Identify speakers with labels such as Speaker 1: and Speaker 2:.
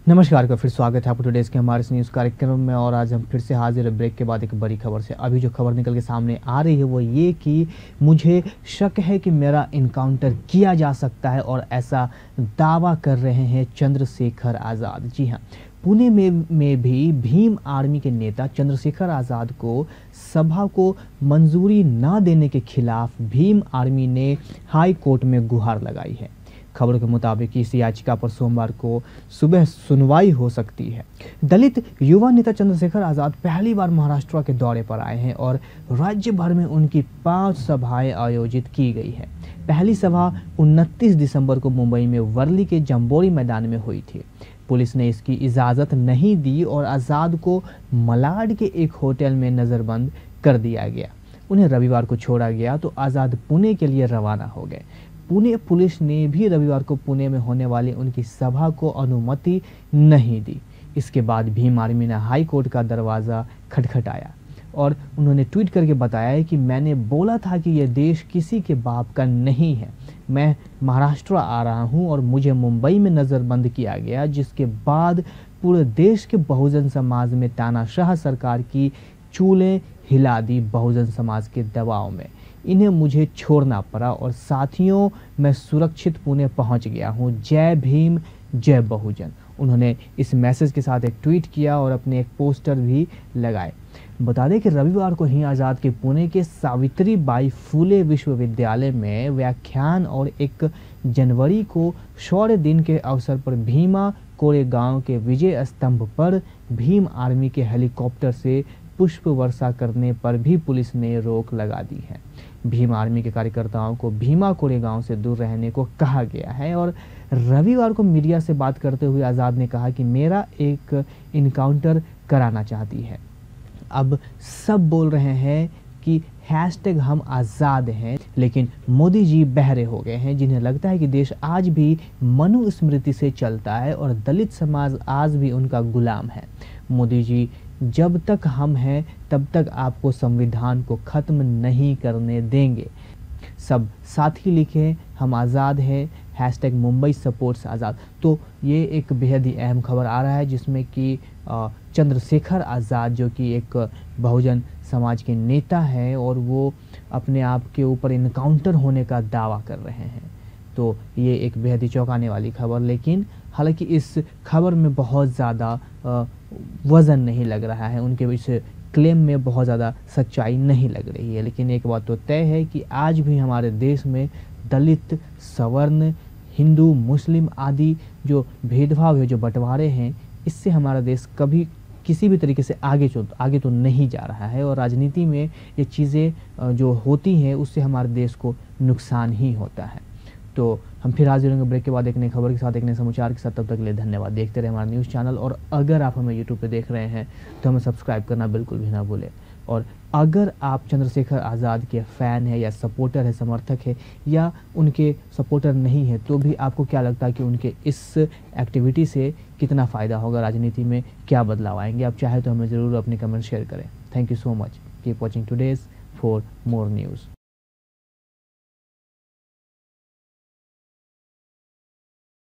Speaker 1: नमस्कार का फिर स्वागत है आपको टुडेज के हमारे इस न्यूज़ कार्यक्रम में। और आज हम फिर से हाजिर है ब्रेक के बाद एक बड़ी खबर से। अभी जो खबर निकल के सामने आ रही है वो ये कि मुझे शक है कि मेरा इनकाउंटर किया जा सकता है, और ऐसा दावा कर रहे हैं चंद्रशेखर आज़ाद। जी हाँ, पुणे में भी भीम आर्मी के नेता चंद्रशेखर आज़ाद को सभा को मंजूरी न देने के खिलाफ भीम आर्मी ने हाई कोर्ट में गुहार लगाई है। खबरों के मुताबिक इस याचिका पर सोमवार को सुबह सुनवाई हो सकती है। दलित युवा नेता चंद्रशेखर आज़ाद पहली बार महाराष्ट्र के दौरे पर आए हैं और राज्य भर में उनकी 5 सभाएं आयोजित की गई है। पहली सभा 29 दिसंबर को मुंबई में वर्ली के जंबोरी मैदान में हुई थी। पुलिस ने इसकी इजाज़त नहीं दी और आज़ाद को मलाड के एक होटल में नज़रबंद कर दिया गया। उन्हें रविवार को छोड़ा गया तो आज़ाद पुणे के लिए रवाना हो गए। पुणे पुलिस ने भी रविवार को पुणे में होने वाली उनकी सभा को अनुमति नहीं दी। इसके बाद भीम आर्मी ने हाई कोर्ट का दरवाज़ा खटखटाया और उन्होंने ट्वीट करके बताया कि मैंने बोला था कि यह देश किसी के बाप का नहीं है। मैं महाराष्ट्र आ रहा हूं और मुझे मुंबई में नज़रबंद किया गया, जिसके बाद पूरे देश के बहुजन समाज में तानाशाह सरकार की चूलें हिला दी। बहुजन समाज के दबाव में इन्हें मुझे छोड़ना पड़ा और साथियों, मैं सुरक्षित पुणे पहुंच गया हूं। जय भीम, जय बहुजन। उन्होंने इस मैसेज के साथ एक ट्वीट किया और अपने एक पोस्टर भी लगाए। बता दें कि रविवार को ही आज़ाद के पुणे के सावित्रीबाई फुले विश्वविद्यालय में व्याख्यान और 1 जनवरी को शौर्य दिन के अवसर पर भीमा कोरेगांव के विजय स्तंभ पर भीम आर्मी के हेलीकॉप्टर से पुष्प वर्षा करने पर भी पुलिस ने रोक लगा दी है। भीम आर्मी के कार्यकर्ताओं को भीमा कोरेगांव से दूर रहने को कहा गया है। और रविवार को मीडिया से बात करते हुए आज़ाद ने कहा कि मेरा एक इनकाउंटर कराना चाहती है। अब सब बोल रहे हैं कि हैशटैग हम आज़ाद हैं, लेकिन मोदी जी बहरे हो गए हैं, जिन्हें लगता है कि देश आज भी मनुस्मृति से चलता है और दलित समाज आज भी उनका गुलाम है। मोदी जी, जब तक हम हैं तब तक आपको संविधान को ख़त्म नहीं करने देंगे। सब साथी लिखें, हम आज़ाद हैं, हैशटैग मुंबई सपोर्ट्स आज़ाद। तो ये एक बेहद ही अहम खबर आ रहा है, जिसमें कि चंद्रशेखर आज़ाद, जो कि एक बहुजन समाज के नेता हैं, और वो अपने आप के ऊपर इनकाउंटर होने का दावा कर रहे हैं। तो ये एक बेहद ही चौंकाने वाली खबर, लेकिन हालांकि इस खबर में बहुत ज़्यादा वज़न नहीं लग रहा है, उनके इस क्लेम में बहुत ज़्यादा सच्चाई नहीं लग रही है। लेकिन एक बात तो तय है कि आज भी हमारे देश में दलित, सवर्ण, हिंदू, मुस्लिम आदि जो भेदभाव है, जो बंटवारे हैं, इससे हमारा देश कभी किसी भी तरीके से आगे तो नहीं जा रहा है। और राजनीति में ये चीज़ें जो होती हैं उससे हमारे देश को नुकसान ही होता है। तो हम फिर हाजिर होंगे ब्रेक के बाद एक नई खबर के साथ, एक नए समाचार के साथ। तब तक के लिए धन्यवाद। देखते रहे हमारा न्यूज़ चैनल, और अगर आप हमें यूट्यूब पे देख रहे हैं तो हमें सब्सक्राइब करना बिल्कुल भी ना भूलें। और अगर आप चंद्रशेखर आज़ाद के फ़ैन है या सपोर्टर है, समर्थक है, या उनके सपोर्टर नहीं है, तो भी आपको क्या लगता है कि उनके इस एक्टिविटी से कितना फ़ायदा होगा, राजनीति में क्या बदलाव आएंगे? आप चाहे तो हमें ज़रूर अपने कमेंट शेयर करें। Thank you so much. Keep watching today's for more news.